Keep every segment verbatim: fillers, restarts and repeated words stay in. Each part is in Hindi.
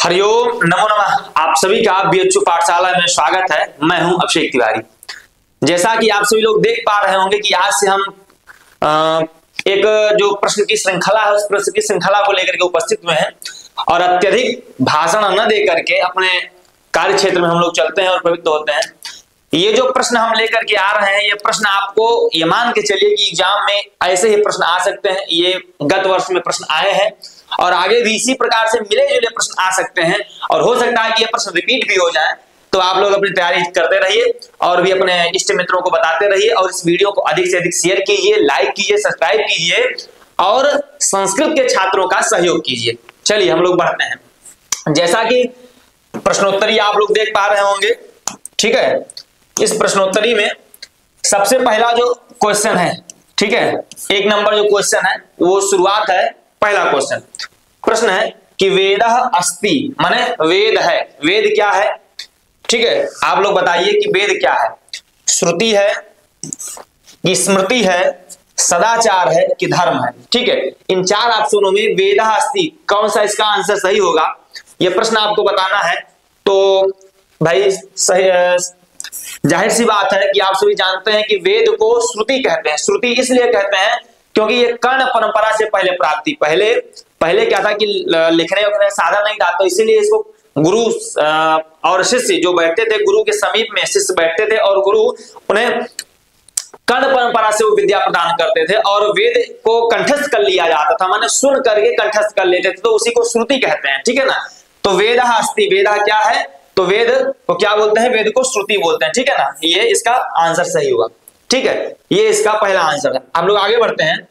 हरिओम नमो नमः। आप सभी का बीएचयू पाठशाला में स्वागत है। मैं हूं अभिषेक तिवारी। जैसा कि आप सभी लोग देख पा रहे होंगे कि आज से हम आ, एक जो प्रश्न की श्रृंखला है उस प्रश्न की श्रृंखला को लेकर के उपस्थित हुए हैं और अत्यधिक भाषण न दे करके अपने कार्य क्षेत्र में हम लोग चलते हैं और प्रवृत्त होते हैं। ये जो प्रश्न हम लेकर के आ रहे हैं ये प्रश्न आपको ये मान के चलिए कि एग्जाम में ऐसे ही प्रश्न आ सकते हैं। ये गत वर्ष में प्रश्न आए हैं और आगे भी इसी प्रकार से मिले जुले प्रश्न आ सकते हैं और हो सकता है कि ये प्रश्न रिपीट भी हो जाए। तो आप लोग अपनी तैयारी करते रहिए और भी अपने इष्ट मित्रों को बताते रहिए और इस वीडियो को अधिक से अधिक शेयर कीजिए, लाइक कीजिए, सब्सक्राइब कीजिए और संस्कृत के छात्रों का सहयोग कीजिए। चलिए हम लोग बढ़ते हैं। जैसा कि प्रश्नोत्तरी आप लोग देख पा रहे होंगे, ठीक है। इस प्रश्नोत्तरी में सबसे पहला जो क्वेश्चन है, ठीक है, एक नंबर जो क्वेश्चन है वो शुरुआत है। पहला क्वेश्चन प्रश्न है कि वेदः अस्ति, माने वेद है। वेद क्या है, ठीक है, आप लोग बताइए कि वेद क्या है। श्रुति है कि स्मृति है, सदाचार है कि धर्म है, ठीक है। इन चार ऑप्शनों में वेदः अस्ति कौन सा इसका आंसर सही होगा यह प्रश्न आपको बताना है। तो भाई सही, जाहिर सी बात है कि आप सभी जानते हैं कि वेद को श्रुति कहते हैं। श्रुति इसलिए कहते हैं क्योंकि ये कर्ण परंपरा से पहले प्राप्ति, पहले पहले क्या था कि लिखने उखने साधन नहीं था, तो इसीलिए इसको गुरु और शिष्य जो बैठते थे, गुरु के समीप में शिष्य बैठते थे और गुरु उन्हें कर्ण परंपरा से वो विद्या प्रदान करते थे और वेद को कंठस्थ कर लिया जाता था, माने सुन करके कंठस्थ कर लेते थे, तो उसी को श्रुति कहते हैं, ठीक है ना। तो वेदः अस्ति, वेदा क्या है, तो वेद को क्या बोलते हैं, वेद को श्रुति बोलते हैं, ठीक है ना। ये इसका आंसर सही हुआ, ठीक है, ये इसका पहला आंसर है। हम लोग आगे बढ़ते हैं।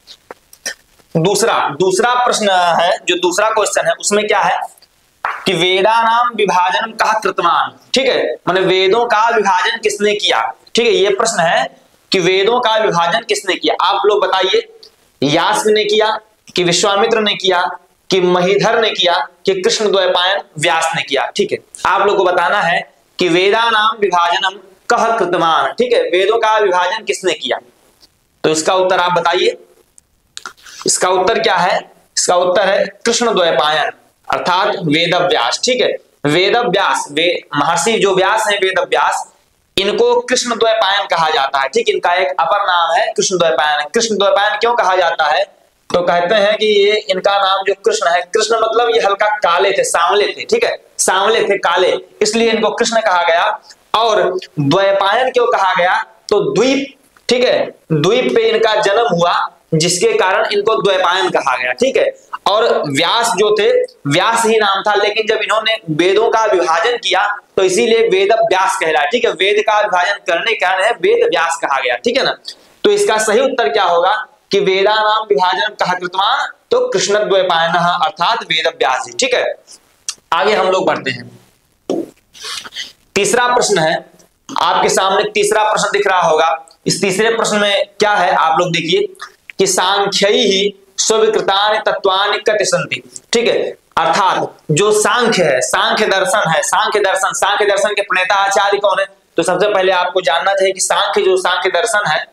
दूसरा दूसरा प्रश्न है, जो दूसरा क्वेश्चन है उसमें क्या है कि वेदानाम विभाजन कहा कृतवान, ठीक है, माने वेदों का विभाजन किसने किया, ठीक है। ये प्रश्न है कि वेदों का विभाजन किसने किया। आप लोग बताइए, यास्क ने किया कि विश्वामित्र ने किया कि महीधर ने किया कि कृष्णद्वैपायन व्यास ने किया, ठीक है। आप लोग को बताना है कि वेदानाम विभाजनम कह कृतवान, ठीक है, वेदों का विभाजन किसने किया। तो इसका उत्तर आप बताइए। इसका उत्तर क्या है, इसका उत्तर है कृष्णद्वैपायन अर्थात वेदव्यास, ठीक है। वेदव्यास, वे महर्षि जो व्यास हैं वेदव्यास, इनको कृष्णद्वैपायन कहा जाता है, ठीक। इनका एक अपर नाम है कृष्णद्वैपायन। कृष्णद्वैपायन क्यों कहा जाता है, तो कहते हैं कि ये इनका नाम जो कृष्ण है, कृष्ण मतलब ये हल्का काले थे, सांवले थे, ठीक है, सांवले थे, काले, इसलिए इनको कृष्ण कहा गया। और द्वैपायन क्यों कहा गया, तो द्वीप, ठीक है, द्वीप पे इनका जन्म हुआ जिसके कारण इनको द्वैपायन कहा गया, ठीक है। और व्यास जो थे, व्यास ही नाम था, लेकिन जब इन्होंने वेदों का विभाजन किया तो इसीलिए वेद व्यास कहलाया, ठीक है। वेद का विभाजन करने के कारण है वेद व्यास कहा गया, ठीक है ना। तो इसका सही उत्तर क्या होगा कि वेदानाम विभाजन कहा कृतवान, तो कृष्णद्वैपायन अर्थात वेद व्यास, ठीक है। आगे हम लोग बढ़ते हैं। तीसरा प्रश्न है, आपके सामने तीसरा प्रश्न दिख रहा होगा। इस तीसरे प्रश्न में क्या है, आप लोग देखिए कि सांख्यैहि स्वीकृतानि तत्वानि कति सन्ति, ठीक है। अर्थात जो सांख्य है, सांख्य दर्शन है, सांख्य दर्शन सांख्य दर्शन के प्रणेता आचार्य कौन है। तो सबसे पहले आपको जानना चाहिए कि सांख्य जो सांख्य दर्शन है,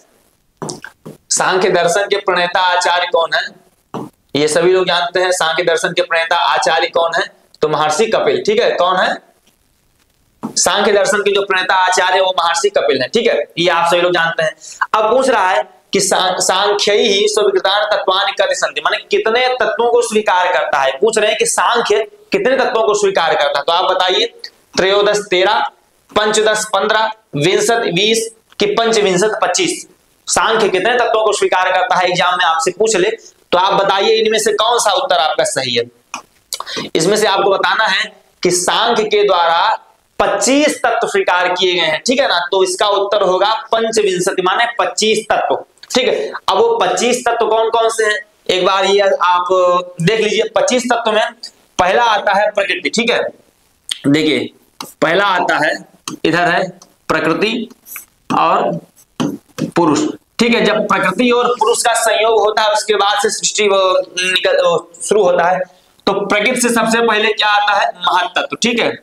सांख्य दर्शन के प्रणेता आचार्य कौन है। ये सभी लोग जानते हैं सांख्य दर्शन के प्रणेता आचार्य कौन है, तो महर्षि कपिल, ठीक है। कौन है, सांख्य दर्शन के जो प्रणेता आचार्य है वो महर्षि कपिल है, ठीक है, ये आप सभी लोग जानते हैं। अब पूछ रहा है कि सांख्यैहि स्वीकृतानि तत्वानि कति सन्ति, माने कितने तत्वों को स्वीकार करता है। पूछ रहे हैं कि सांख्य कितने तत्वों को स्वीकार करता है। तो आप बताइए, त्रयोदश तेरह, पंचदश पंद्रह, विंशत बीस कि पंचविंशत पच्चीस, सांख्य कितने तत्वों को स्वीकार करता है, एग्जाम में आपसे पूछ ले तो आप बताइए इनमें से कौन सा उत्तर आपका सही है। इसमें से आपको बताना है कि सांख्य के द्वारा पच्चीस तत्व स्वीकार किए गए हैं, ठीक है ना। तो इसका उत्तर होगा पंचविंशति, माने पच्चीस तत्व, ठीक है। अब वो पच्चीस तत्व कौन कौन से हैं, एक बार ये आप देख लीजिए। पच्चीस तत्व में पहला आता है प्रकृति, ठीक है, देखिए पहला आता है, इधर है प्रकृति और पुरुष, ठीक है। जब प्रकृति और पुरुष का संयोग होता है उसके बाद से सृष्टि शुरू होता है। तो प्रकृति से सबसे पहले क्या आता है, महत्तत्व, ठीक है।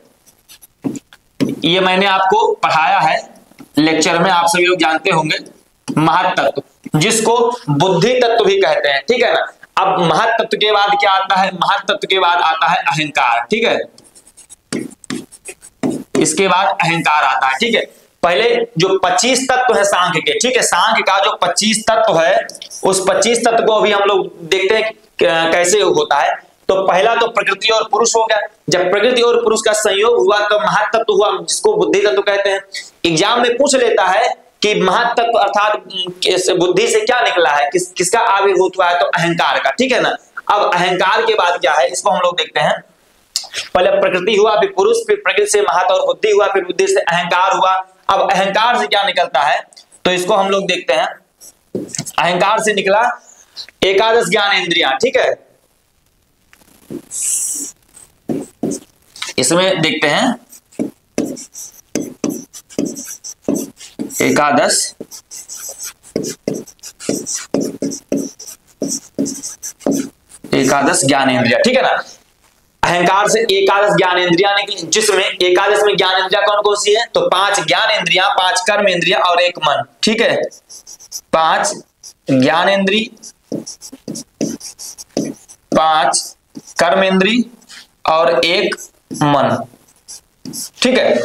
ये मैंने आपको पढ़ाया है लेक्चर में, आप सभी लोग जानते होंगे महत्तत्व, जिसको बुद्धि तत्व भी कहते हैं, ठीक है ना। अब महत्त्व के बाद क्या आता है? महत्त्व के बाद आता है अहंकार, ठीक है। इसके बाद अहंकार आता है, ठीक है। पहले जो पच्चीस तत्व है सांख्य के, ठीक है, सांख्य का जो पच्चीस तत्व है उस पच्चीस तत्व को अभी हम लोग देखते हैं कैसे होता है। तो पहला तो प्रकृति और पुरुष हो गया। जब प्रकृति और पुरुष का संयोग हुआ तो महातत्व हुआ, जिसको बुद्धि तत्व कहते हैं। एग्जाम में पूछ लेता है कि महातत्व अर्थात बुद्धि से क्या निकला है, किस किसका आविर्भूत हुआ है, तो अहंकार का, ठीक है ना। अब अहंकार के बाद क्या है इसको हम लोग देखते हैं। पहले प्रकृति हुआ, फिर पुरुष, फिर प्रकृति से महत और बुद्धि हुआ, फिर बुद्धि से अहंकार हुआ। अब अहंकार से क्या निकलता है तो इसको हम लोग देखते हैं। अहंकार से निकला एकादश ज्ञान इंद्रियां, ठीक है। इसमें देखते हैं एकादश एकादश ज्ञान इंद्रिया, ठीक है ना। अहंकार से एकादश ज्ञान इंद्रिया निकली, जिसमें एकादश में ज्ञान इंद्रिया कौन कौन सी है तो पांच ज्ञान इंद्रिया, पांच कर्म इंद्रिया और एक मन, ठीक है। पांच ज्ञान इंद्री, पांच कर्म इंद्री और एक मन, ठीक है,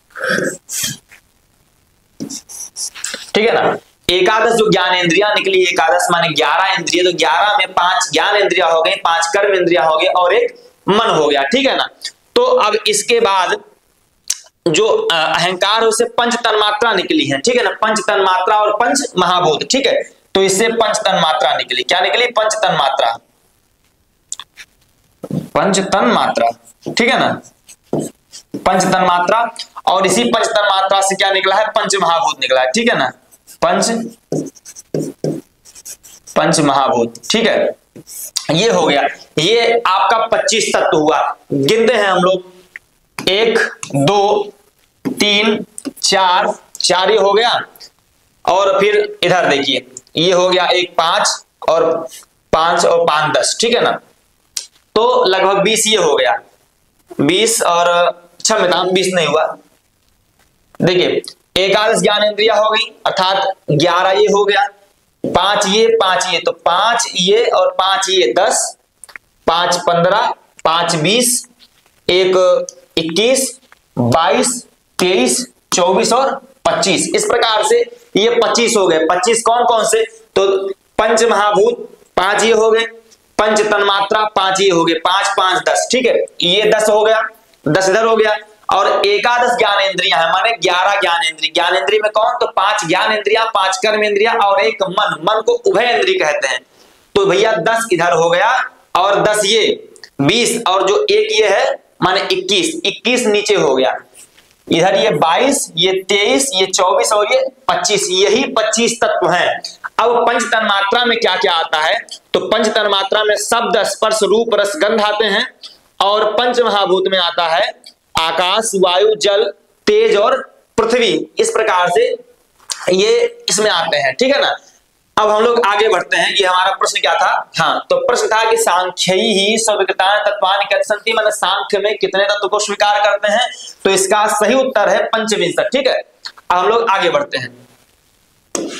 ठीक है ना। एकादश जो ज्ञान इंद्रिया निकली, एकादश माने ग्यारह इंद्रिय, तो ग्यारह में पांच ज्ञान इंद्रिया हो गई, पांच कर्म इंद्रिया हो गए और एक मन हो गया, ठीक है ना। तो अब इसके बाद जो अहंकार है उससे पंच तन्मात्रा निकली है, ठीक है ना। पंच तन्मात्रा और पंच महाभूत, ठीक है। तो इससे पंच तन्मात्रा निकली, क्या निकली? पंच तन्मात्रा, पंच तन्मात्रा, ठीक है ना, पंच तन्मात्रा। और इसी पंच तन्मात्रा से क्या निकला है? पंच महाभूत निकला है, ठीक है ना। पंच पंच महाभूत, ठीक है। ये हो गया, ये आपका पच्चीस तत्व हुआ। गिनते हैं हम लोग, एक दो तीन चार, चार ये हो गया। और फिर इधर देखिए, ये हो गया एक पांच और पांच और पांच दस, ठीक है ना। तो लगभग बीस ये हो गया, बीस और क्षमता बीस नहीं हुआ। देखिए एकादश ज्ञान इंद्रिया हो गई, अर्थात ग्यारह ये हो गया, पांच ये पांच ये, तो पांच ये और पांच ये दस, पांच पंद्रह, पांच बीस, एक इक्कीस, बाईस, तेईस, चौबीस और पच्चीस। इस प्रकार से ये पच्चीस हो गए। पच्चीस कौन कौन से? तो पंच महाभूत पांच ये हो गए, पंच तन्मात्रा पांच ये हो गए, पांच पांच दस, ठीक है। ये दस हो गया, दस इधर हो गया। और एकादश ज्ञान इंद्रियां है, माने ग्यारह ज्ञान इंद्रिय। ज्ञान इंद्रिय में कौन? तो पांच ज्ञान इंद्रियां, पांच कर्म इंद्रियां और एक मन। मन को उभय इंद्रिय कहते हैं। तो भैया दस इधर हो गया और दस ये बीस और जो एक ये है माने इक्कीस, इक्कीस नीचे हो गया। इधर ये बाईस, ये तेईस, ये चौबीस और ये पच्चीस, यही पच्चीस तत्व हैं। अब पंच तन्मात्रा में क्या क्या आता है? तो पंच तन्मात्रा में शब्द, स्पर्श, रूप, रस, गंध आते हैं। और पंच महाभूत में आता है आकाश, वायु, जल, तेज और पृथ्वी। इस प्रकार से ये इसमें आते हैं, ठीक है ना। अब हम लोग आगे बढ़ते हैं। ये हमारा प्रश्न क्या था? हाँ, तो प्रश्न था कि सांख्य ही स्वीकृतानि तत्वानि कथयन्ति, माने सांख्य में कितने तत्व को स्वीकार करते हैं? तो इसका सही उत्तर है पंचविंशति, ठीक है। अब हम लोग आगे बढ़ते हैं।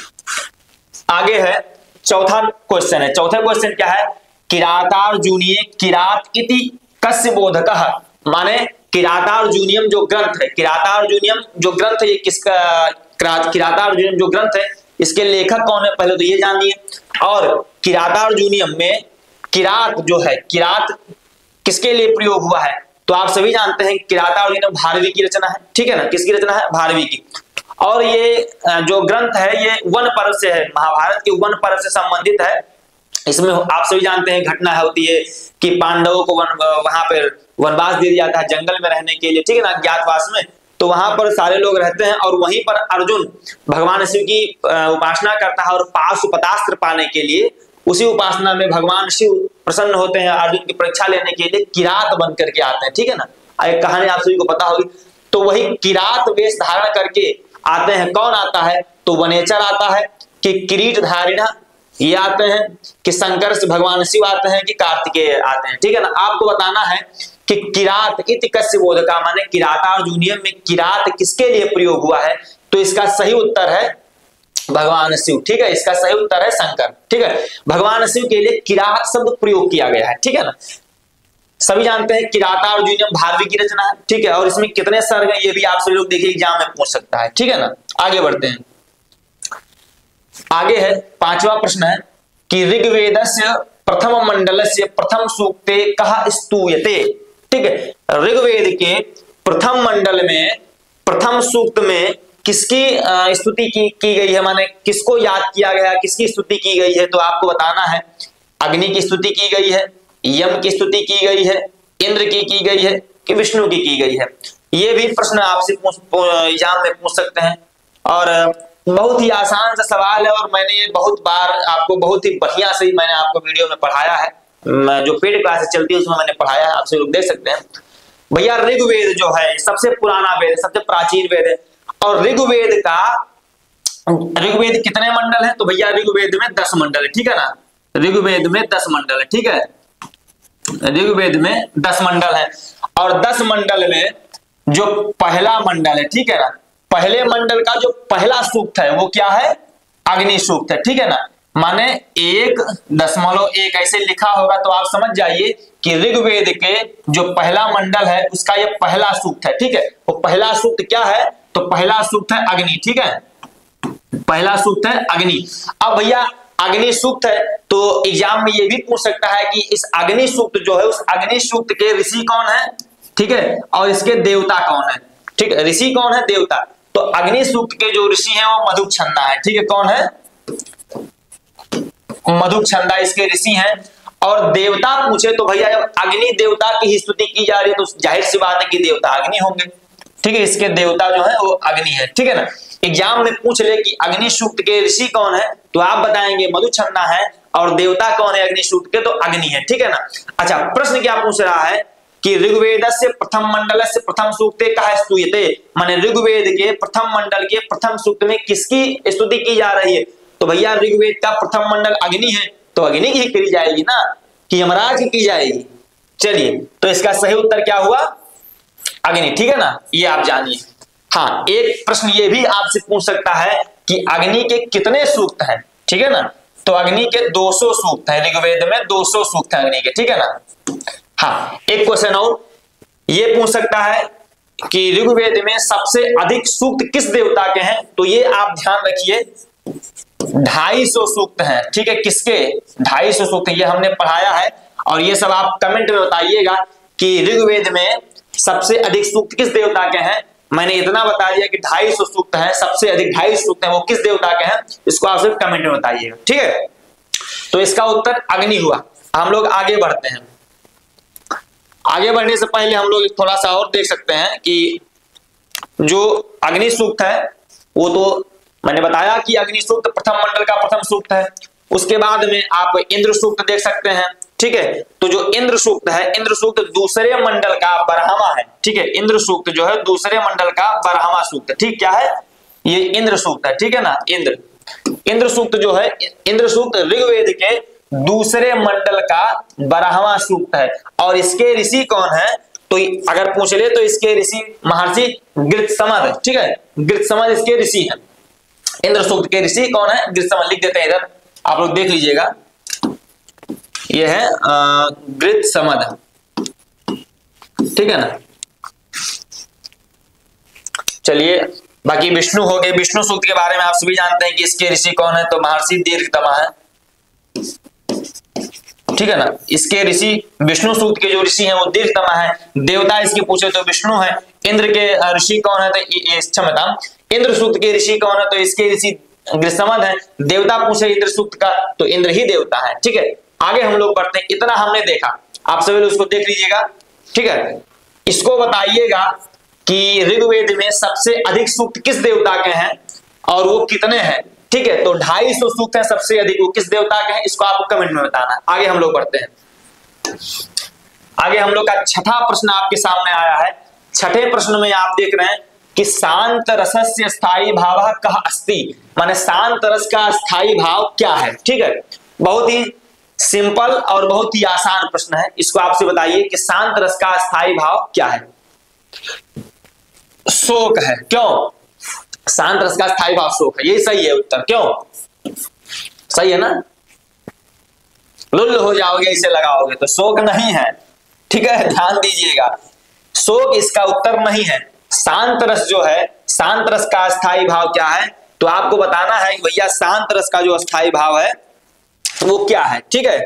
आगे है चौथा क्वेश्चन है। चौथा क्वेश्चन क्या है? किरातार्जुनीय किरात इति कस्य बोधकः, माने किरातार्जुनीयम जो ग्रंथ है, किरातार्जुनीयम जो ग्रंथ है ये किसका? किरातार्जुनीयम जो ग्रंथ है इसके लेखक कौन है? पहले तो ये जान लिए। और किरातार्जुनीयम में किरात जो है, किरात किसके लिए प्रयोग हुआ है? तो आप सभी जानते हैं किरातार्जुनीयम भारवी की रचना है, ठीक है ना। किसकी रचना है? भारवी की। और ये जो ग्रंथ है ये वन पर्व से है, महाभारत के वन पर्व से संबंधित है। इसमें आप सभी जानते हैं घटना होती है कि पांडवों को वन, वहां पर वनवास दे दिया था जंगल में रहने के लिए, ठीक है ना, अज्ञातवास में। तो वहां पर सारे लोग रहते हैं और वहीं पर अर्जुन भगवान शिव की उपासना करता है और पाशुपतास्त्र पाने के लिए उसी उपासना में भगवान शिव प्रसन्न होते हैं। अर्जुन की परीक्षा लेने के लिए किरात बन करके आते हैं, ठीक है ना। एक कहानी आप सभी को पता होगी। तो वही किरात वेश धारण करके आते हैं। कौन आता है? तो वनेचर आता है, कि किरीट धारिणा ये आते हैं, कि शंकर से भगवान शिव आते हैं, कि कार्तिकेय आते हैं, ठीक है ना। आपको बताना है कि किरात इति कस्य बोधकः, माने किरातार्जुनीयम में किरात किसके लिए प्रयोग हुआ है? तो इसका सही उत्तर है भगवान शिव, ठीक है। इसका सही उत्तर है शंकर, ठीक है। भगवान शिव के लिए किरात शब्द प्रयोग किया गया है, ठीक है ना। सभी जानते हैं किराता और यूनियम भारवी की रचना है, ठीक है। और इसमें कितने सर्ग हैं ये भी आप सभी लोग देखिए एग्जाम में पूछ सकता है, ठीक है ना। आगे बढ़ते हैं, आगे है पांचवा प्रश्न है कि ऋग्वेदस्य प्रथम मंडलस्य प्रथम सूक्ते कहा स्तूयते, ठीक है। ऋग्वेद के प्रथम मंडल में प्रथम सूक्त में किसकी स्तुति की, की गई है, माने किसको याद किया गया, किसकी स्तुति की गई है, तो आपको बताना है। अग्नि की स्तुति की गई है, यम की स्तुति की गई है, इंद्र की की गई है कि विष्णु की की गई है। ये भी प्रश्न आपसे एग्जाम में पूछ सकते हैं और बहुत ही आसान सा सवाल है और मैंने ये बहुत बार आपको बहुत ही बढ़िया से मैंने आपको वीडियो में पढ़ाया है, जो पेड क्लासेस चलती है उसमें मैंने पढ़ाया है, आप सब लोग देख सकते हैं। भैया ऋग्वेद जो है सबसे पुराना वेद, सबसे प्राचीन वेद है और ऋग्वेद का ऋग्वेद कितने मंडल है, तो भैया ऋग्वेद में दस मंडल है, ठीक है ना। ऋग्वेद में दस मंडल है, ठीक है। ऋग्वेद में दस मंडल है और दस मंडल में जो पहला मंडल है, ठीक है ना, पहले मंडल का जो पहला सूक्त है वो क्या है, अग्नि सूक्त है, ठीक है ना। माने एक दशमलव एक ऐसे लिखा होगा तो आप समझ जाइए कि ऋग्वेद के जो पहला मंडल है उसका ये पहला सूक्त है, ठीक है। वो पहला सूक्त क्या है, तो पहला सूक्त है अग्नि, ठीक है। पहला सूक्त है अग्नि। अब भैया अग्नि सूक्त है तो एग्जाम में ये भी पूछ सकता है कि इस अग्नि सूक्त जो है उस अग्नि सूक्त के ऋषि कौन है, ठीक है, और इसके देवता कौन है, ठीक है। ऋषि कौन है, देवता। तो अग्नि सूक्त के जो ऋषि हैं वो मधुछंदा है, ठीक है। कौन है, मधुछंदा इसके ऋषि हैं। और देवता पूछे तो भैया जब अग्नि देवता की ही स्तुति की जा रही है तो जाहिर सी बात है कि देवता अग्नि होंगे, ठीक है। इसके देवता जो है वो अग्नि है, ठीक है ना। एग्जाम में पूछ ले कि अग्नि सूक्त के ऋषि कौन है तो आप बताएंगे मधुछंदा है और देवता कौन है अग्नि सूक्त के, तो अग्नि है, ठीक है ना। अच्छा प्रश्न क्या पूछ रहा है कि ऋग्वेदस्य प्रथम मंडलस्य प्रथम सूक्ते कहा स्तूयते, माने ऋग्वेद के प्रथम मंडल के प्रथम सूक्त में किसकी स्तुति की जा रही है, तो भैया ऋग्वेद का प्रथम मंडल अग्नि है तो अग्नि की की जाएगी ना कि यमराज की की जाएगी। चलिए तो इसका सही उत्तर क्या हुआ, अग्नि, ठीक है ना। ये आप जानिए। हाँ एक प्रश्न ये भी आपसे पूछ सकता है कि अग्नि के कितने सूक्त हैं, ठीक है ना। तो अग्नि के दो सौ सूक्त हैं, ऋग्वेद में दो सौ सूक्त हैं अग्नि के, ठीक है ना। हाँ एक क्वेश्चन और ये पूछ सकता है कि ऋग्वेद में सबसे अधिक सूक्त किस देवता के हैं, तो ये आप ध्यान रखिए ढाई सौ सूक्त हैं, ठीक है। किसके, ढाई सौ सूक्त, ये हमने पढ़ाया है और ये सब आप कमेंट में बताइएगा कि ऋग्वेद में सबसे अधिक सूक्त किस देवता के हैं। मैंने इतना बता दिया कि ढाई सौ सूक्त हैं, सबसे अधिक ढाई सूक्त हैं वो किस देवता के हैं, इसको आप सिर्फ कमेंट में बताइएगा, ठीक है। तो इसका उत्तर अग्नि हुआ। हम लोग आगे बढ़ते हैं। आगे बढ़ने से पहले हम लोग थोड़ा सा और देख सकते हैं कि जो अग्नि सूक्त है वो तो मैंने बताया कि अग्नि सूक्त प्रथम मंडल का प्रथम सूक्त है। उसके बाद में आप इंद्र सूक्त देख सकते हैं, ठीक है। तो जो इंद्र सूक्त है, इंद्र सूक्त दूसरे मंडल का बारहवां है, ठीक है। इंद्र सूक्त जो है दूसरे मंडल का बारहवां सूक्त है, ठीक, क्या है ये इंद्र सूक्त है, ठीक है ना। इंद्र इंद्र सूक्त जो है, इंद्र सूक्त ऋग्वेद के दूसरे मंडल का बारहवां सूक्त है और इसके ऋषि कौन है, तो अगर पूछ ले तो इसके ऋषि महर्षि गृत्समद, ठीक है। गृत्समद इसके ऋषि हैं। इंद्र सूक्त के ऋषि कौन है, गृत्समद, लिख देते हैं इधर, आप लोग देख लीजिएगा। ये है गृत्समद, ठीक है ना। चलिए बाकी विष्णु हो गए। विष्णु सूक्त के बारे में आप सभी जानते हैं कि इसके ऋषि कौन है, तो महर्षि दीर्घतमा है, ठीक है ना। इसके ऋषि विष्णु सूक्त के जो ऋषि हैं वो दीर्घतमा है। देवता इसके पूछे तो विष्णु है। इंद्र के ऋषि कौन है, तो क्षमता इंद्र सूक्त के ऋषि कौन है, तो इसके ऋषि गृत्समद है। देवता पूछे इंद्र सूक्त का तो इंद्र ही देवता है, ठीक है। आगे हम लोग बढ़ते हैं। इतना हमने देखा, आप सभी लोग उसको देख लीजिएगा, ठीक है। इसको बताइएगा कि ऋग्वेद में सबसे अधिक सूक्त किस देवता के हैं और वो कितने हैं, ठीक है। तो ढाई सौ सूक्त है सबसे अधिक, वो किस देवता के हैं, इसको आपको कमेंट में बताना है। आगे हम लोग बढ़ते हैं। आगे हम लोग का छठा प्रश्न आपके सामने आया है। छठे प्रश्न में आप देख रहे हैं कि शांत रसस्य स्थायी भाव कह अस्ति, माने शांत रस का स्थायी भाव क्या है, ठीक है। बहुत ही सिंपल और बहुत ही आसान प्रश्न है। इसको आपसे बताइए कि शांत रस का स्थायी भाव क्या है। शोक है, क्यों, शांत रस का स्थायी भाव शोक है, यही सही है उत्तर। क्यों? सही है ना? लुल्ल हो जाओगे इसे लगाओगे तो शोक नहीं है, ठीक है, ध्यान दीजिएगा, शोक इसका उत्तर नहीं है। शांत रस जो है, शांत रस का स्थायी भाव क्या है, तो आपको बताना है कि भैया शांत रस का जो स्थायी भाव है वो क्या है, ठीक है।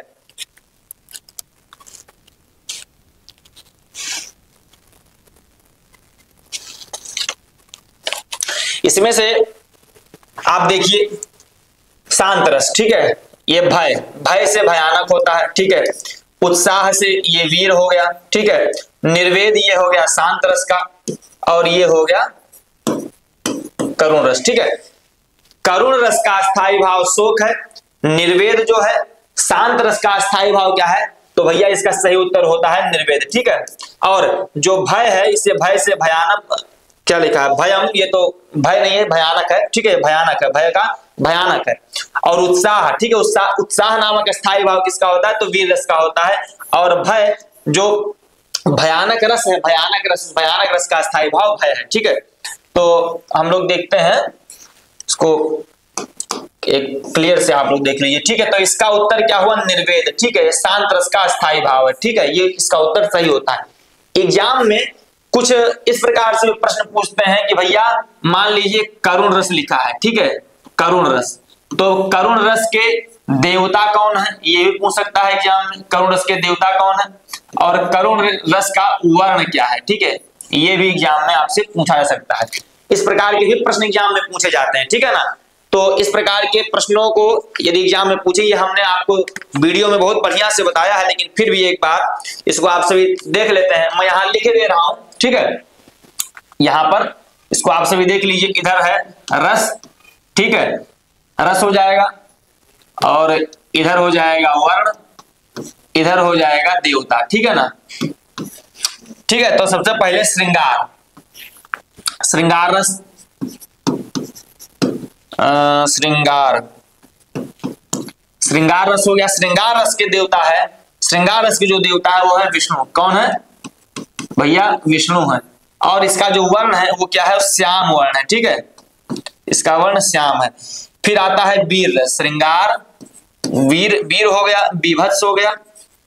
इसमें से आप देखिए शांत रस, ठीक है, ये भय, भय से भयानक होता है, ठीक है, उत्साह से ये वीर हो गया, ठीक है, निर्वेद ये हो गया शांत रस का, और ये हो गया करुण रस, ठीक है। करुण रस का स्थायी भाव शोक है, निर्वेद जो है, शांत रस का स्थायी भाव क्या है, तो भैया इसका सही उत्तर होता है निर्वेद, ठीक है। और जो भय है इसे भय से भयानक, क्या लिखा है, भयम, ये तो भय नहीं है, भयानक है, ठीक है, भयानक है, भय का भयानक है। और उत्साह, ठीक है, उत्साह, उत्साह नामक स्थायी भाव किसका होता है, तो वीर रस का होता है। और भय जो भयानक रस है, भयानक रस, भयानक रस का स्थायी भाव भय है, ठीक है। तो हम लोग देखते हैं इसको, एक क्लियर से आप लोग देख लीजिए, ठीक है। तो इसका उत्तर क्या हुआ, निर्वेद, ठीक है, शांत रस का स्थायी भाव है, ठीक है, ये इसका उत्तर सही होता है। एग्जाम में कुछ इस प्रकार से प्रश्न पूछते हैं कि भैया मान लीजिए करुण रस लिखा है, ठीक है, करुण रस, तो करुण रस के देवता कौन है, ये भी पूछ सकता है एग्जाम में, करुण रस के देवता कौन है, और करुण रस का वर्ण क्या है, ठीक है, ये भी एग्जाम में आपसे पूछा जा सकता है। इस प्रकार के भी प्रश्न एग्जाम में पूछे जाते हैं, ठीक है ना। तो इस प्रकार के प्रश्नों को यदि एग्जाम में पूछे, ये हमने आपको वीडियो में बहुत बढ़िया से बताया है, लेकिन फिर भी एक बार इसको आप सभी देख लेते हैं। मैं यहाँ लिख दे रहा हूं, ठीक है, यहां पर इसको आप सभी देख लीजिए, इधर है रस, ठीक है, रस हो जाएगा, और इधर हो जाएगा वर्ण, इधर हो जाएगा देवता, ठीक है ना। ठीक है, तो सबसे पहले श्रृंगार, श्रृंगार रस, श्रृंगार श्रृंगार रस हो गया। श्रृंगार रस के देवता है, श्रृंगार रस के जो देवता है वो है विष्णु। कौन है भैया, विष्णु है। और इसका जो वर्ण है वो क्या है, श्याम वर्ण है, ठीक है, इसका वर्ण श्याम है। फिर आता है वीर रस, श्रृंगार, वीर, वीर हो गया, बीभत्स हो गया,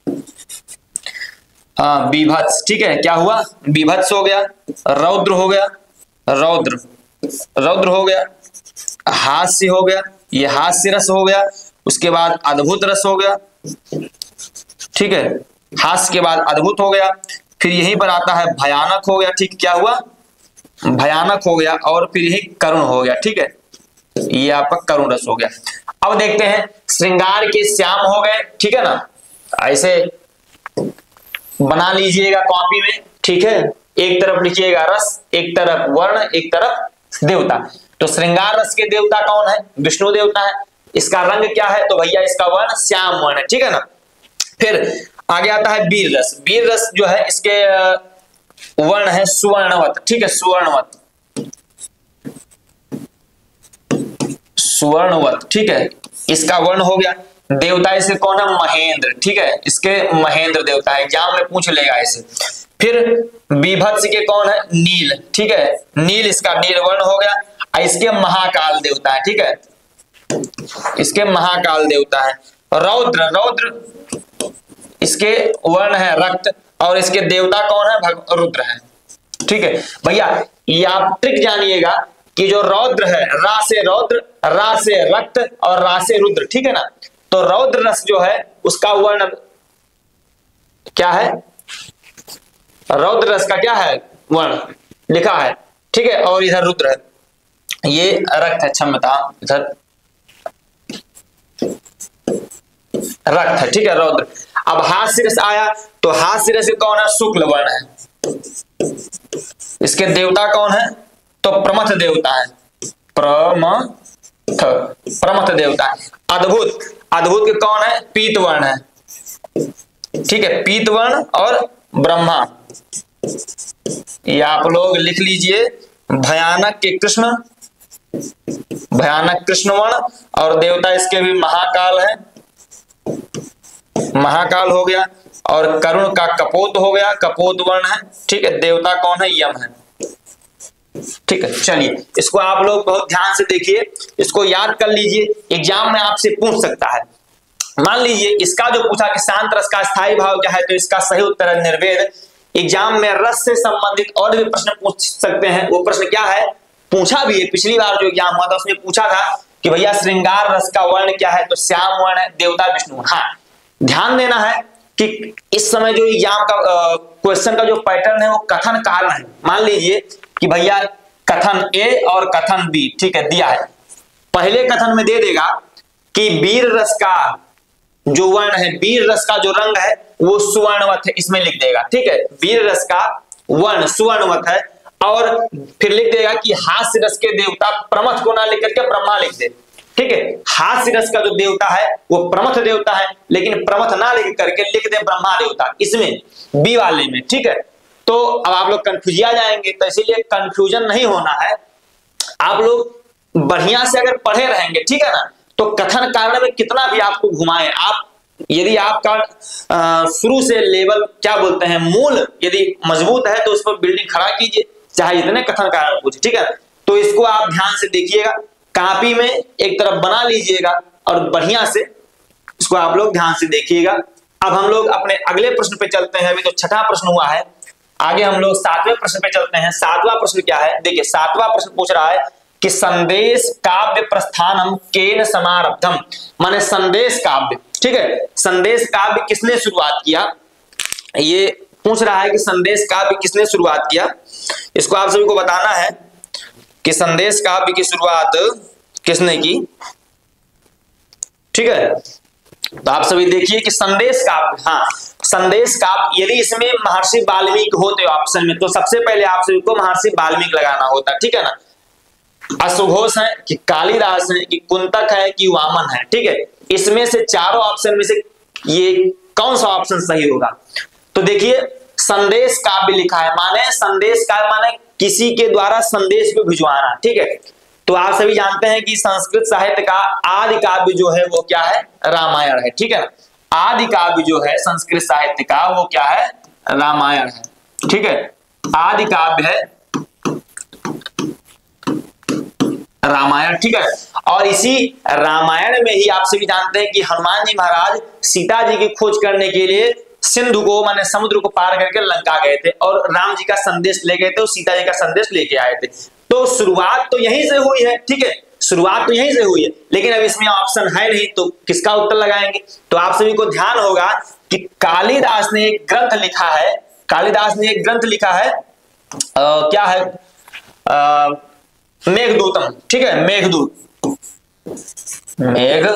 हाँ बीभत्स, ठीक है, क्या हुआ, बीभत्स हो गया। रौद्र हो गया, रौद्र, रौद्र हो गया। हास्य हो गया, ये हास्य रस हो गया। उसके बाद अद्भुत रस हो गया, ठीक है, हास्य के बाद अद्भुत हो गया। फिर यहीं पर आता है भयानक हो गया, ठीक, क्या हुआ, भयानक हो गया। और फिर यही करुण हो गया, ठीक है, ये आपका करुण रस हो गया। अब देखते हैं श्रृंगार के श्याम हो गए, ठीक है ना, ऐसे बना लीजिएगा कॉपी में, ठीक है, एक तरफ लिखिएगा रस, एक तरफ वर्ण, एक तरफ देवता। तो श्रृंगार रस के देवता कौन है, विष्णु देवता है। इसका रंग क्या है, तो भैया इसका वर्ण श्याम वर्ण है, ठीक है ना। फिर आगे आता है वीर रस, वीर रस जो है इसके वर्ण है सुवर्णवत, ठीक है, सुवर्णवत, सुवर्णवत, ठीक है, इसका वर्ण हो गया। देवता इसके कौन है, महेंद्र, ठीक है, इसके महेंद्र देवता है, एग्जाम में पूछ लेगा इसे। फिर बीभत्स के कौन है, नील, ठीक है, नील, इसका नील वर्ण हो गया। इसके महाकाल देवता है, ठीक है, इसके महाकाल देवता है। रौद्र, रौद्र इसके वर्ण है रक्त, और इसके देवता कौन है, भग रुद्र है, ठीक है। भैया ये आप ट्रिक जानिएगा कि जो रौद्र है, रा से रौद्र, रा से रक्त, और रा से रुद्र, ठीक है ना। तो रौद्र रस जो है उसका वर्ण क्या है, रौद्र रस का क्या है, वर्ण लिखा है, ठीक है, और इधर रुद्र है, ये रक्त है, क्षमता, इधर रक्त है, ठीक है, रौद्र। अब हास्य रस आया, तो हास्य रस कौन है, शुक्ल वर्ण है। इसके देवता कौन है, तो प्रमथ देवता है, प्रमथ, प्रमथ देवता है। अद्भुत, अद्भुत के कौन है, पीत वर्ण है, ठीक है, पीत वर्ण और ब्रह्मा, ये आप लोग लिख लीजिए। भयानक के कृष्ण, भयानक कृष्ण वर्ण, और देवता इसके भी महाकाल है, महाकाल हो गया। और करुण का कपोत हो गया, कपोत वर्ण है, ठीक है, देवता कौन है, यम है, ठीक है, चलिए इसको आप लोग बहुत ध्यान से देखिए, इसको याद कर लीजिए, एग्जाम में आपसे पूछ सकता है। मान लीजिए इसका जो पूछा कि शांत रस का स्थायी भाव क्या है, तो इसका सही उत्तर है निर्वेद। एग्जाम में रस से संबंधित और भी प्रश्न पूछ सकते हैं। वो प्रश्न क्या है, पूछा भी है, पिछली बार जो एग्जाम हुआ था उसमें पूछा था कि भैया श्रृंगार रस का वर्ण क्या है, तो श्याम वर्ण है, देवता विष्णु। हाँ, ध्यान देना है कि इस समय जो एग्जाम का क्वेश्चन का जो पैटर्न है वो कथन कारण है। मान लीजिए कि भैया कथन ए और कथन बी, ठीक है, दिया है। पहले कथन में दे देगा कि वीर रस का जो वर्ण है, वीर रस का जो रंग है वो सुवर्णवत है, इसमें लिख देगा। ठीक है, वीर रस का वर्ण सुवर्णवत है, और फिर लिख देगा कि हास्य रस के देवता प्रमथ को ना लिख करके ब्रह्मा लिख दे। ठीक है, हास्य रस का जो देवता है वो प्रमथ देवता है, लेकिन प्रमथ ना लिख करके लिख दे ब्रह्मा देवता, इसमें बी वाले में। ठीक है, तो अब आप लोग कंफ्यूजिया जाएंगे, तो इसीलिए कंफ्यूजन नहीं होना है। आप लोग बढ़िया से अगर पढ़े रहेंगे, ठीक है ना, तो कथन कारण में कितना भी आपको घुमाएं, आप यदि आपका शुरू से लेवल क्या बोलते हैं मूल यदि मजबूत है तो उस पर बिल्डिंग खड़ा कीजिए, चाहे इतने कथन कारण पूछे। ठीक है, तो इसको आप ध्यान से देखिएगा, कॉपी में एक तरफ बना लीजिएगा और बढ़िया से इसको आप लोग ध्यान से देखिएगा। अब हम लोग अपने अगले प्रश्न पे चलते हैं। अभी तो छठा प्रश्न हुआ है, आगे हम लोग सातवें प्रश्न पे चलते हैं। सातवां प्रश्न क्या है, देखिए सातवां प्रश्न पूछ रहा है कि संदेश काव्य प्रस्थानम केन समारब्धम, माने संदेश काव्य। ठीक है, संदेश काव्य किसने शुरुआत किया, ये पूछ रहा है कि संदेश काव्य किसने शुरुआत किया। इसको आप सभी को बताना है कि संदेश काव्य की शुरुआत किसने की। ठीक है, तो आप सभी देखिए कि संदेश काव्य, हाँ संदेश काव्य, यदि इसमें महर्षि वाल्मीकि होते ऑप्शन में, तो सबसे पहले आप सभी को महर्षि वाल्मीकि लगाना होता। ठीक है ना, अश्वघोष है कि कालिदास है कि कुंतक है कि वामन है। ठीक है, इसमें से चारों ऑप्शन में से ये कौन सा ऑप्शन सही होगा। तो देखिए संदेश काव्य लिखा है, माने संदेश काव्य माने किसी के द्वारा संदेश को भिजवाना। ठीक है, तो आप सभी जानते हैं कि संस्कृत साहित्य का आदि काव्य जो है वो क्या है, रामायण है। ठीक है ना, आदि काव्य जो है संस्कृत साहित्य का वो क्या है, रामायण है। ठीक है, आदि काव्य है रामायण। ठीक है, और इसी रामायण में ही आप सभी जानते हैं कि हनुमान जी महाराज सीता जी की खोज करने के लिए सिंधु को माने समुद्र को पार करके लंका गए थे और राम जी का संदेश ले गए थे और सीता जी का संदेश लेके आए थे। तो शुरुआत तो यहीं से हुई है। ठीक है, शुरुआत तो यहीं से हुई है, लेकिन अब इसमें ऑप्शन है नहीं, तो किसका उत्तर लगाएंगे। तो आप सभी को ध्यान होगा कि कालिदास ने एक ग्रंथ लिखा है, कालिदास ने एक ग्रंथ लिखा है, आ, क्या है, आ, मेघदूतम। ठीक है, मेघदूत, मेघ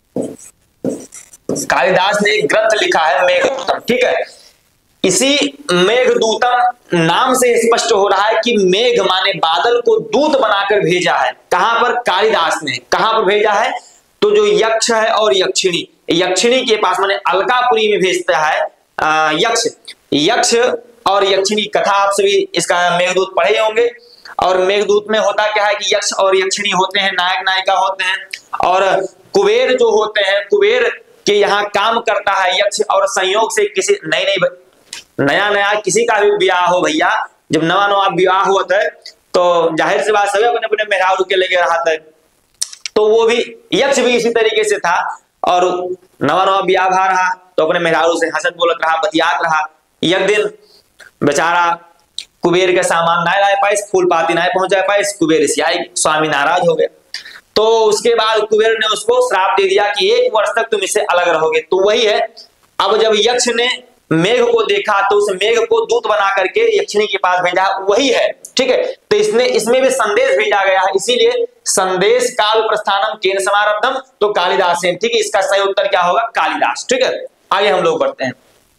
कालिदास ने एक ग्रंथ लिखा है मेघदूतम। ठीक है, इसी मेघदूतम नाम से स्पष्ट हो रहा है कि मेघ माने बादल को दूत बनाकर भेजा है। कहां पर, कालिदास ने कहां पर भेजा है, तो जो यक्ष है और यक्षिणी, यक्षिणी के पास माने अलकापुरी में भेजता है आ, यक्ष यक्ष और यक्षिणी कथा आप सभी इसका मेघदूत पढ़े होंगे। और मेघदूत में होता क्या है कि यक्ष और यक्षिणी होते हैं, नायक नायिका होते हैं, और कुबेर जो होते हैं, कुबेर के यहाँ काम करता है यक्ष, और संयोग से किसी नई नई नया नया किसी का भी ब्याह हो भैया, जब नवा नवा ब्याह हुआ था तो जाहिर सी बात सभी अपने अपने मेहरारू के लेके रहा था, तो वो भी यक्ष भी इसी तरीके से था, और नवा नवा ब्याह भा रहा तो अपने मेहरारू से हंसत बोलत रहा, बतियात रहा। एक दिन बेचारा कुबेर के सामान ना लाए पाए, फूल पाती ना पहुंचा पाए, कुबेर से आई, स्वामी नाराज हो गए। तो उसके बाद कुबेर ने उसको श्राप दे दिया कि एक वर्ष तक तुम इससे अलग रहोगे। तो वही है, अब जब यक्ष ने मेघ को देखा तो उस मेघ को दूत बना करके यक्षिणी के पास भेजा, वही है। ठीक है, तो इसने इसमें भी संदेश भेजा गया है, इसीलिए संदेश काव्य प्रस्थानम केन समारब्धम, तो कालिदास है। ठीक है, इसका सही उत्तर क्या होगा, कालिदास। ठीक है, आगे हम लोग बढ़ते हैं।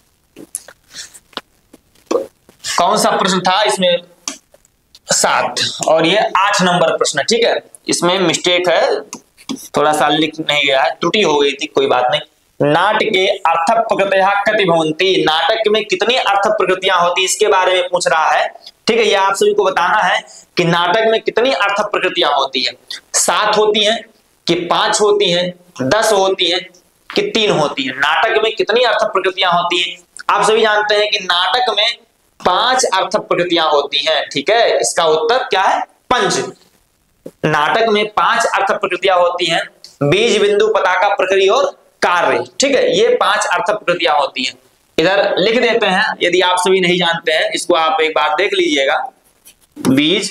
कौन सा प्रश्न था इसमें, सात, और ये आठ नंबर प्रश्न। ठीक है, इसमें मिस्टेक है, थोड़ा सा लिख नहीं गया है, त्रुटि हो गई थी, कोई बात नहीं। नाटके अर्थ प्रकृतियां कति भवन्ति, नाटक में कितनी अर्थ प्रकृतियां होती इसके बारे में पूछ रहा है। ठीक है, ये आप सभी को बताना है कि नाटक में कितनी अर्थ प्रकृतियां होती है। सात होती हैं कि पांच होती हैं, दस होती हैं कि तीन होती है। नाटक में कितनी अर्थ प्रकृतियां होती है, आप सभी जानते हैं कि नाटक में पांच अर्थ प्रकृतियां होती हैं। ठीक है, इसका उत्तर क्या है? पंच। नाटक में पांच अर्थ प्रकृतियां होती हैं, बीज, बिंदु, पताका, प्रकृति और कार्य। ठीक है, ये पांच अर्थ प्रकृतियां होती हैं। इधर लिख देते हैं, यदि आप सभी नहीं जानते हैं इसको आप एक बार देख लीजिएगा। बीज,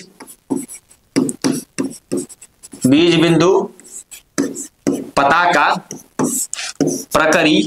बीज बिंदु, पताका, प्रकृति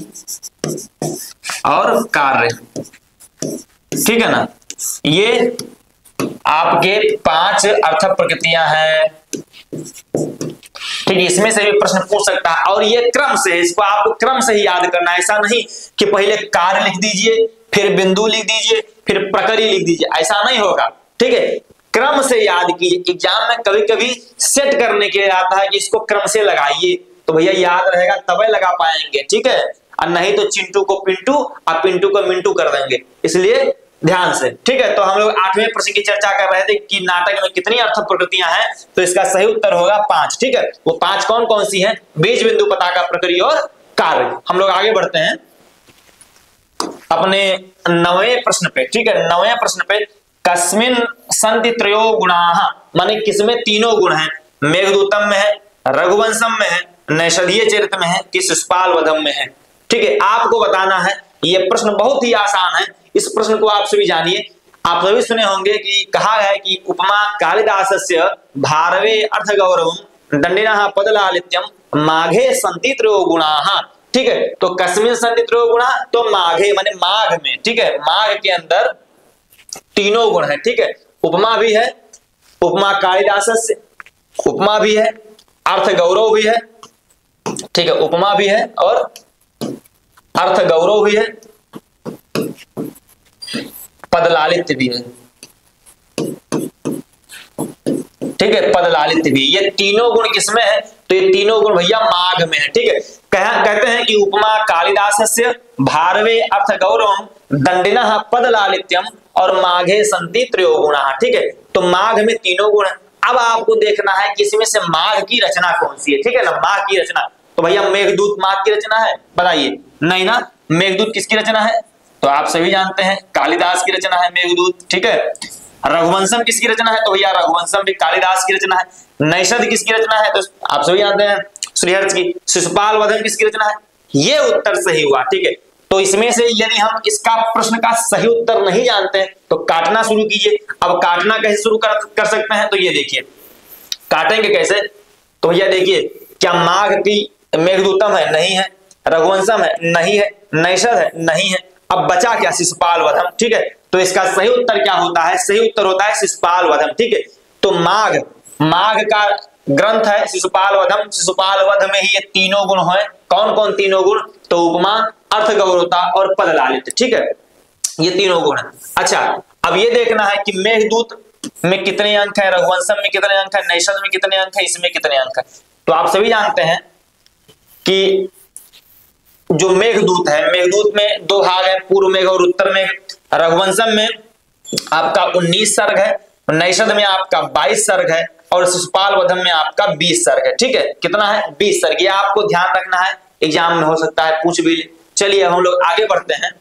और कार्य। ठीक है ना, ये आपके पांच अर्थ प्रकृतियां हैं। ठीक है, इसमें से भी प्रश्न पूछ सकता है और ये क्रम से, इसको आपको क्रम से ही याद करना है। ऐसा नहीं कि पहले कार्य लिख दीजिए, फिर बिंदु लिख दीजिए, फिर प्रकृति लिख दीजिए, ऐसा नहीं होगा। ठीक है, क्रम से याद कीजिए। एग्जाम में कभी कभी सेट करने के लिए आता है कि इसको क्रम से लगाइए, तो भैया याद रहेगा तभी लगा पाएंगे। ठीक है, और नहीं तो चिंटू को पिंटू और पिंटू को मिंटू कर देंगे, इसलिए ध्यान से। ठीक है, तो हम लोग आठवें प्रश्न की चर्चा कर रहे थे कि नाटक में कितनी अर्थ प्रकृतियां हैं, तो इसका सही उत्तर होगा पांच। ठीक है, वो पांच कौन कौन सी हैं? बीज, बिंदु, पताका, प्रकृति और कार्य। हम लोग आगे बढ़ते हैं अपने नवें प्रश्न पे। ठीक है, नवें प्रश्न पे, कस्मिन सन्ति त्रयो गुणाः, माने किसमें तीनों गुण हैं? मेघदूतम में है, रघुवंशम में है, नैषधीय चरित में है कि शिशुपाल वधम में है। ठीक है, आपको बताना है। ये प्रश्न बहुत ही आसान है, इस प्रश्न को आप सभी जानिए। आप सभी सुने होंगे कि कहा है कि उपमा कालिदासस्य भारवे अर्थ गौरवम दंडिनः पदलालित्यम माघे सन्ति त्रयो गुणाः। ठीक है, तो कस्मिन सन्ति त्रयो गुणाः, तो माघे माने माघ में। ठीक है, माघ के अंदर तीनों गुण है। ठीक है, उपमा भी है, उपमा कालिदासस्य, उपमा भी है, अर्थ गौरव भी है। ठीक है, उपमा भी है और अर्थ गौरव भी है, पद लालित्य भी है। ठीक है, पद लालित्य भी। ये तीनों गुण किसमें है? तो ये तीनों गुण भैया माघ में है। ठीक है, कह, कहते हैं कि उपमा कालिदासस्य भारवे अर्थ गौरवम दंडिनः पद लालित्यम और माघे सन्ति त्रयो गुणाः। ठीक है, तो माघ में तीनों गुण है। अब आपको देखना है कि इसमें से माघ की रचना कौन सी है। ठीक है ना, माघ की रचना, तो भैया मेघदूत माघ की रचना है? बताइए, नहीं ना। मेघदूत किसकी रचना है? तो आप सभी जानते हैं कालिदास की रचना है मेघदूत। ठीक है, रघुवंशम किसकी रचना है? तो भैया रघुवंशम भी कालिदास की रचना है। नैषध किसकी रचना है? तो आप सभी जानते हैं श्रीहर्ष की। शिशुपाल वधम किसकी रचना है? ये उत्तर सही हुआ। ठीक है, तो इसमें से यदि हम इसका प्रश्न का सही उत्तर नहीं जानते हैं तो काटना शुरू कीजिए। अब काटना कैसे शुरू कर, कर सकते हैं? तो ये देखिए, काटेंगे कैसे? तो भैया देखिए, क्या माघ की मेघदूतम है? नहीं है। रघुवंशम है? नहीं है। नैषध है? नहीं है। अब बचा क्या? शिशुपाल वधम। ठीक है, तो इसका सही उत्तर क्या होता है? सही उत्तर होता है शिशुपाल वधम। ठीक है, तो माघ, माघ का ग्रंथ है शिशुपाल वधम। शिशुपाल वध में ही ये तीनों गुण है। कौन कौन तीनों गुण? तो उपमा, अर्थ गौरवता और पद लालित्य। ठीक है, ये तीनों गुण है। अच्छा, अब ये देखना है कि मेघदूत में कितने अंक है, रघुवंशम में कितने अंक है, नैषध में कितने अंक है, इसमें कितने अंक है। तो आप सभी जानते हैं कि जो मेघदूत है, मेघदूत में दो भाग है, पूर्व मेघ और उत्तर मेघ। रघुवंशम में आपका उन्नीस सर्ग है, नैषध में आपका बाईस सर्ग है और शिशुपाल वधम में आपका बीस सर्ग है। ठीक है, कितना है? बीस सर्ग। ये आपको ध्यान रखना है, एग्जाम में हो सकता है पूछ भी ले। चलिए हम लोग आगे बढ़ते हैं,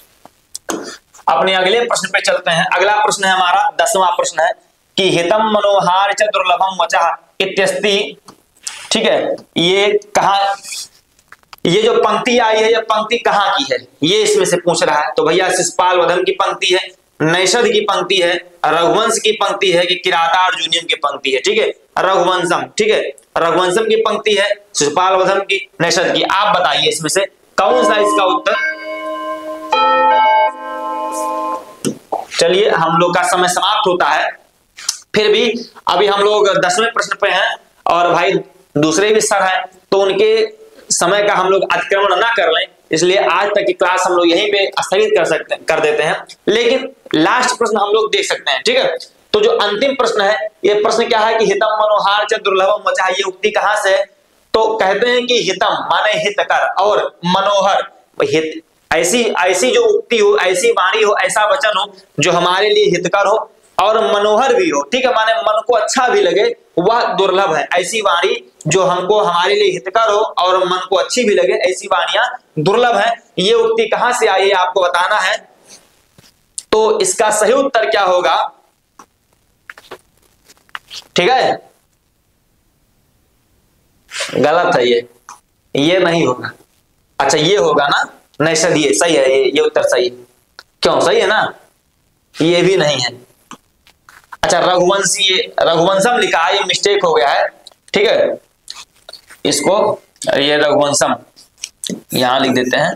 अपने अगले प्रश्न पे चलते हैं। अगला प्रश्न है हमारा दसवां प्रश्न है कि हितम मनोहार च दुर्लभम वचः इत्यस्ति। ठीक है, ये कहा, ये जो पंक्ति आई है, ये पंक्ति कहाँ की है, ये इसमें से पूछ रहा है। तो भैया शिशुपाल वधम की पंक्ति है, नैषध की पंक्ति है, रघुवंश की पंक्ति है कि किरातार्जुनीयम की पंक्ति है। ठीक है, रघुवंशम। ठीक है, रघुवंशम की पंक्ति है, शिशुपाल वधम की, नैषध की। आप बताइए इसमें से कौन सा इसका उत्तर? चलिए, हम लोग का समय समाप्त होता है, फिर भी अभी हम लोग दसवें प्रश्न पे हैं और भाई दूसरे भी सर हैं, तो उनके समय का हम लोग अतिक्रमण ना कर लें, इसलिए आज तक की क्लास हम लोग यहीं पे स्थगित कर सकते कर देते हैं। लेकिन लास्ट प्रश्न हम लोग देख सकते हैं। ठीक है, तो जो अंतिम प्रश्न है, ये प्रश्न क्या है कि हितम मनोहार च दुर्लभम वचः, ये उक्ति कहां से है? तो कहते हैं कि हितम माने हितकर और मनोहर, हित ऐसी ऐसी जो उक्ति हो, ऐसी वाणी हो, ऐसा वचन हो जो हमारे लिए हितकर हो और मनोहर भी हो। ठीक है, माने मन को अच्छा भी लगे, वह दुर्लभ है। ऐसी वाणी जो हमको हमारे लिए हितकर हो और मन को अच्छी भी लगे, ऐसी वाणियां दुर्लभ है। ये उक्ति कहां से आई है आपको बताना है। तो इसका सही उत्तर क्या होगा? ठीक है, गलत है ये, ये नहीं होगा। अच्छा ये होगा ना? नहीं सर ये सही है, ये ये उत्तर सही है। क्यों सही है ना? ये भी नहीं है। अच्छा रघुवंशी, रघुवंशम लिखा है, ये मिस्टेक हो गया है। ठीक है, इसको ये रघुवंशम यहां लिख देते हैं,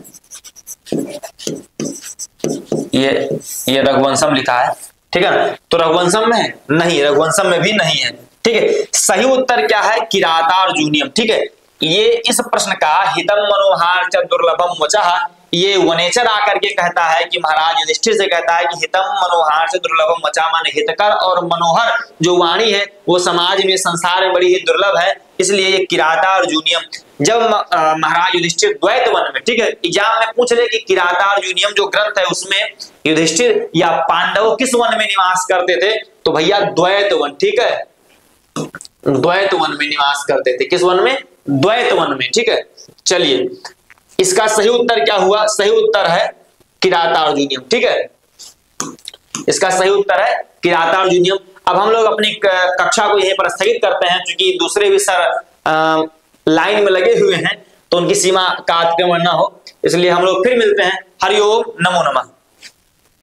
ये ये रघुवंशम लिखा है। ठीक है ना? तो रघुवंशम में है नहीं, रघुवंशम में भी नहीं है। ठीक है, सही उत्तर क्या है? किरातार्जुनीयम। ठीक है, ये इस प्रश्न का हितम मनोहार च दुर्लभम वचः, ये वनेचर आकर के कहता है कि महाराज युधिष्ठिर से कहता है कि हितम मनोहार से दुर्लभम वचः, माने हितकर और मनोहर जो वाणी है वो समाज में, संसार में बड़ी ही दुर्लभ है, इसलिए ये किरातार्जुनीयम। जब महाराज युधिष्ठिर द्वैत वन में, ठीक है, एग्जाम में पूछ रहे कि किरातार्जुनीयम जो ग्रंथ है उसमें युधिष्ठिर या पांडव किस वन में निवास करते थे, तो भैया द्वैत वन। ठीक है, द्वैत वन में निवास करते थे। किस वन में? द्वैत वन में। ठीक है, चलिए इसका सही उत्तर क्या हुआ? सही उत्तर है किरातार्जुनीयम। ठीक है, इसका सही उत्तर है किरातार्जुनीयम। अब हम लोग अपनी कक्षा को यहीं पर स्थगित करते हैं, क्योंकि दूसरे भी सर लाइन में लगे हुए हैं तो उनकी सीमा का अतिक्रमण ना हो, इसलिए हम लोग फिर मिलते हैं। हरिओम, नमो नमः।